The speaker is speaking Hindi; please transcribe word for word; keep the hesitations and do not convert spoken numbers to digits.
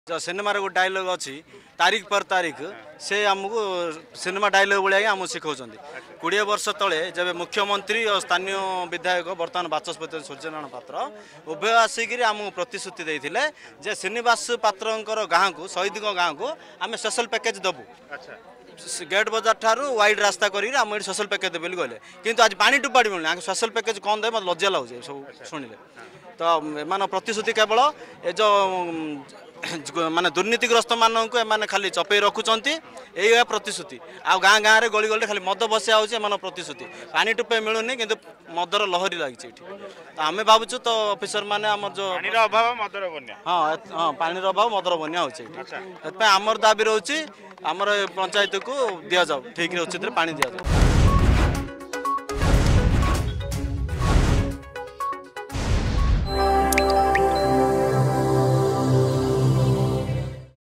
जो सिनेमार गोटे डायलॉग अच्छी तारीख पर तारीख से आमको सिनेमा डायलॉग भाया आम शिखा कोड़े वर्ष तले जब मुख्यमंत्री और स्थानीय विधायक बर्तमान बाचस्पति सूर्यनारायण पात्र उभय आसिक आमको प्रतिश्रुति देते जे श्रीनिवास पात्र गाँव को शहीद गाँव को आम स्पेशल पैकेज दबू गेट बजार ठार वाइड रास्ता कर स्पेशल पैकेज देवे कहले किंतु आज पानी टुपाड़ी मिलूना स्पेशल पैकेज कौन दे मतलब लज्जा लगे सब शुणिले तो एम प्रतिश्रुति केवल ए जो माने दुर्नीतिग्रस्त मानक एम खाली चपे रखुंट यही प्रतिश्रुति आ गाँ गाँव में गली गली खाली मद बसिया हो प्रतिश्रुति पानी टुपे मिलूनी कि मदर लहरी लगी तो आम भावुँ तो अफिसर मैंने आम जो अभाव मदर बन्या हाँ हाँ पानी अभाव मदर बन्या होमर दाबी रोचे आमर पंचायत को दि जाऊ ठीक उचित पानी दि जाऊ।